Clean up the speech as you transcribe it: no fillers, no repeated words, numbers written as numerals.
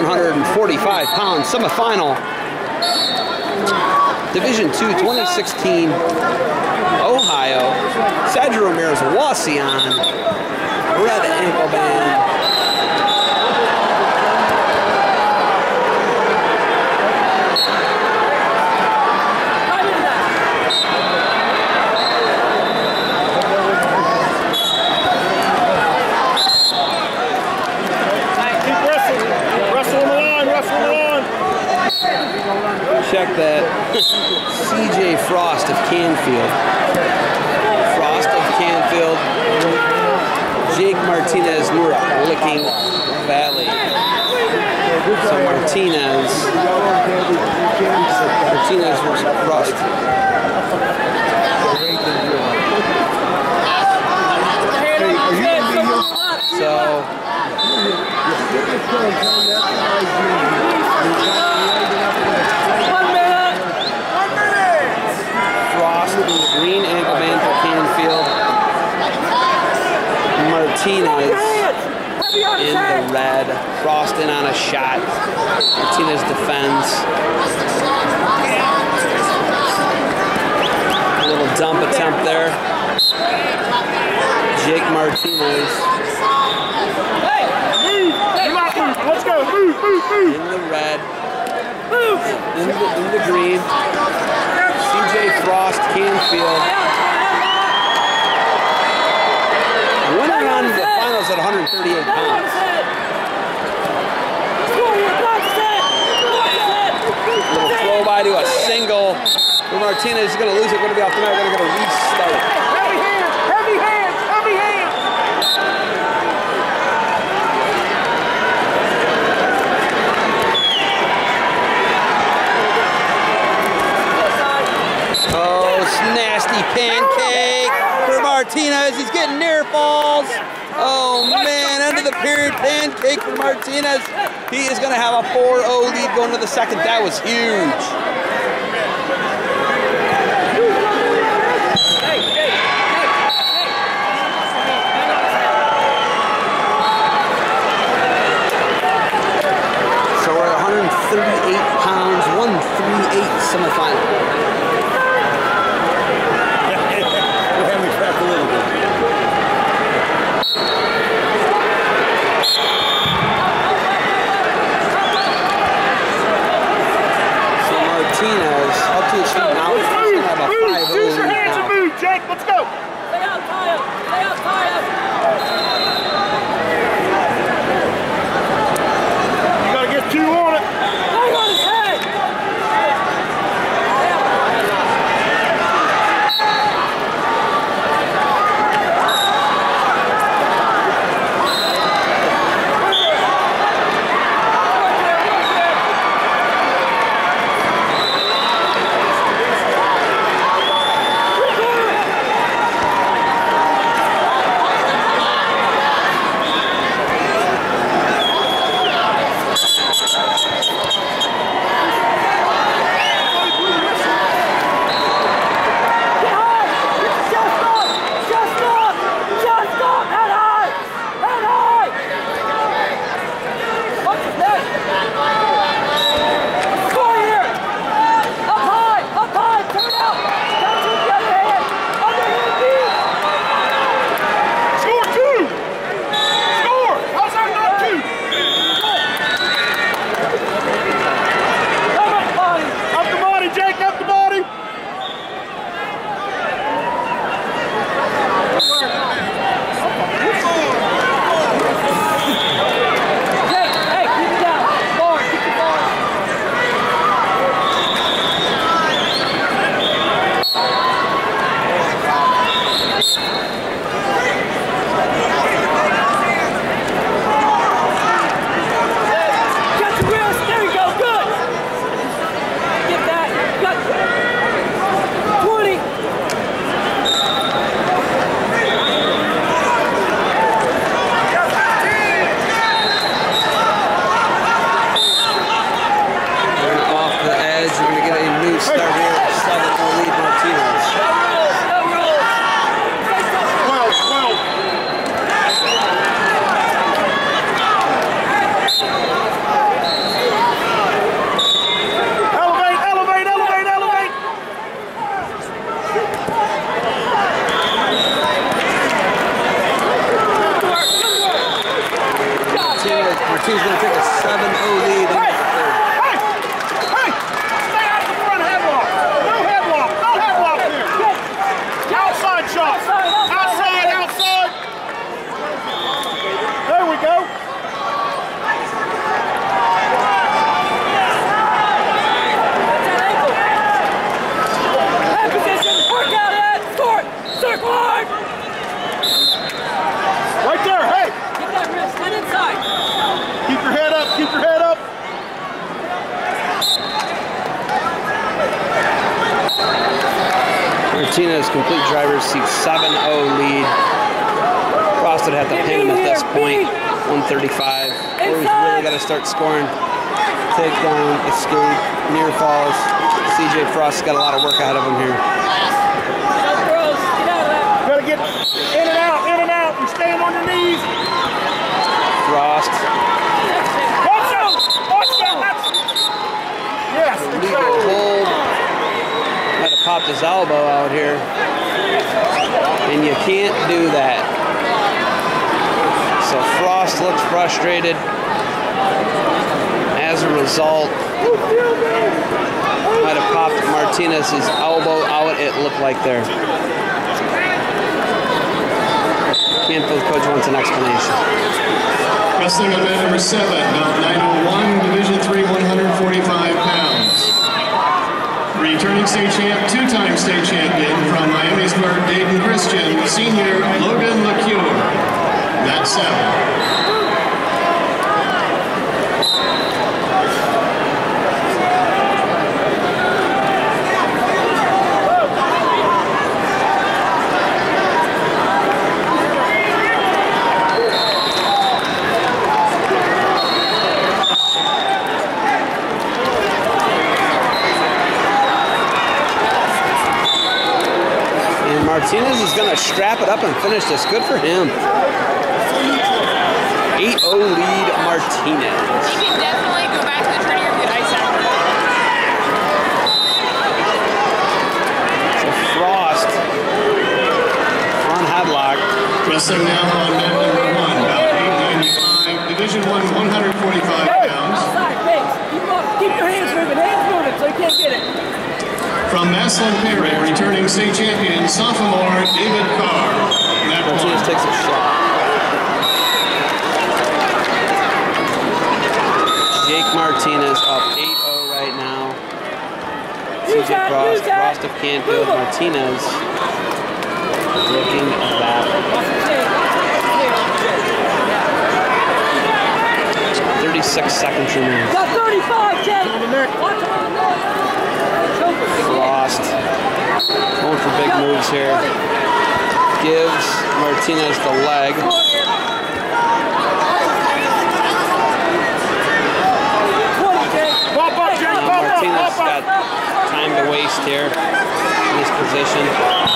145-pound semifinal. Division II 2016 Ohio. Sergio Ramirez Wauseon. Red ankle band. Check that. CJ Frost of Canfield. Frost of Canfield. Jake Martinez, Licking Valley. So Martinez versus Frost. So Frost in the green ankle band for Canfield. Martinez in the red. Frost in on a shot. Martinez defends. A little dump attempt there. Jake Martinez. Let's go. Move. In the red. In the green. CJ Frost, Canfield. Winner on the finals at 138 pounds. Little throw by to a single. For Martinez, he's going to lose it. Going to be off the mat. Going to get a restart. Heavy hands. Nasty pancake for Martinez. He's getting near falls. Oh man, end of the period pancake for Martinez. He is going to have a 4-0 lead going to the second. That was huge. So we're at 138 pounds, 138 semifinal. Martinez up to his feet now. He's going to have a 5-0 Use your hands and move, Jake. Let's go. Stay out, tie up. You got to get 2 on it. Hang on his head. Martinez going to take a 7-0 lead in the third. Hey! Hey! Stay out of the front headlock. No headlock. No headlock here. Outside shot. Outside, outside. There we go. Right there, hey! Keep that wrist, head inside. Keep your head up, keep your head up. Martinez, complete driver's seat, 7-0 lead. Frost would have to pin him at this point, 135. Or he's really got to start scoring. Takedown, escape, near falls. CJ Frost's got a lot of work ahead of him here. Gotta get in and out, and stand on your knees. Frost. Watch out! Watch out! Yes, Legal exactly. hold. Might have popped his elbow out here. And you can't do that. So Frost looks frustrated. As a result, might have popped Martinez's elbow out, it looked like there. Canfield coach wants an explanation. Wrestling event number 7, belt 901, Division 3, 145 pounds. Returning state champ, two-time state champion from Miamisburg, Dayton Christian, senior Logan LaCure. That's 7. Martinez is going to strap it up and finish this. Good for him. 8-0 lead Martinez. He can definitely go back to the training room and get ice out. So Frost on headlock. Wrestling now on mat number 1, about 895, Division 1, 145 pounds. Outside, base. Keep your hands moving so you can't get it. From Maslin Perry, returning state champion, sophomore David Carr. Martinez takes a shot. Jake Martinez up 8-0 right now. CJ Frost of Canfield. Martinez looking back. 36 seconds remaining. Got 35, Jake. Watch him on the neck. Frost going for big moves here. Gives Martinez the leg. Martinez got time to waste here in this position.